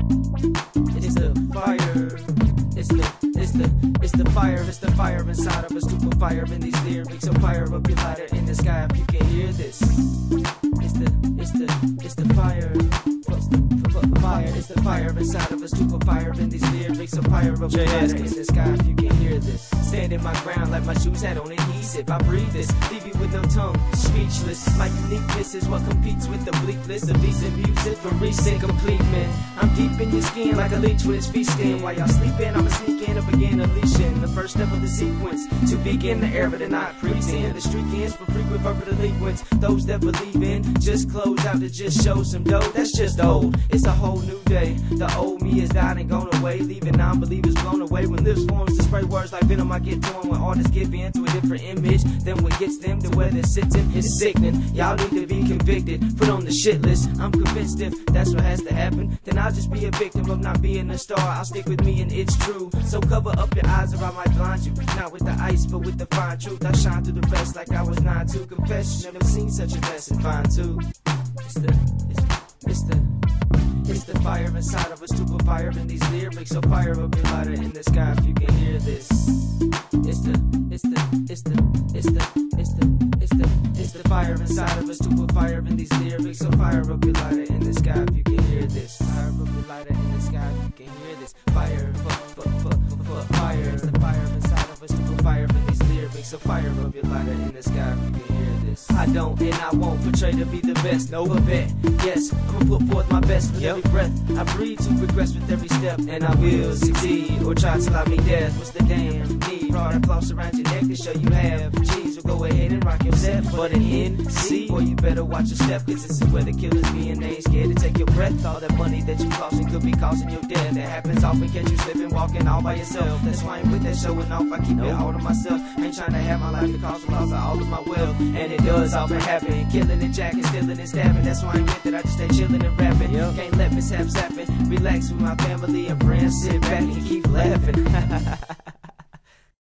It's the fire. It's the fire. It's the fire inside of us. Stupid fire in these lyrics. So fire up your lighter in the sky if you can hear this. It's the fire. Fire. It's the fire inside of us. Stupid fire in these lyrics. So fire up your lighter in the sky if you can hear this. Standing my ground like my shoes had on adhesive. I breathe this, leave you with no tongue, speechless. My uniqueness is what competes with the bleak list of decent music for recent completement. I'm deep in your skin like a leech with his feet skin. While y'all sleeping, I'ma sneak in and begin unleashing the first step of the sequence to begin the era to not pretend. The street ends for frequent verbal delinquents. Those that believe in just close out to just show some dough. That's just old. It's a whole new day. The old me is died and gone away, leaving non-believers blown away. When lips forms to spray words like venom, I get torn. When artists give in to a different image than what gets them to where they're sitting, it's sickening. Y'all need to be convicted, put on the shit list. I'm convinced if that's what has to happen, then I'll just be a victim of not being a star. I'll stick with me and it's true. So cover up your eyes or I might blind you. Not with the ice, but with the fine truth. I shine through the rest like I was 9-2. Confess you never seen such a mess and fine too. It's the fire inside of us, stupid fire in these lyrics. So fire up your lighter in the sky if you can hear this. It's the fire inside of us, stupid fire in these lyrics. So fire up your lighter in the sky if you can hear this. Fire up your lighter in the sky if you can hear this. Fire, fire. It's the fire inside of us, stupid fire in these lyrics. So fire up your lighter in the sky if you can hear this. I don't and I won't portray to be the best. No, I bet. Yes, I'ma put forth my best with every breath I breathe to progress with every step, and I will succeed or try till I meet death. What's the damn need? Raw that floss around your neck to show you have G's. Will go ahead and rock your set, but an NC, boy, you better watch your step, cause this is where the killers be and they ain't scared to take your breath. All that money that you flossing could be causing your death. That happens often, catch you slipping, walking all by yourself. That's why I ain't with that showing off, I keep it all to myself. Ain't trying to have my life to cause the loss of all of my wealth, and it does often happen. Killing and jacking, stealing and stabbing, that's why I ain't with it, I just stay chilling and rapping. Can't let mishaps happen, relax with my family and friends, sit back and keep laughing.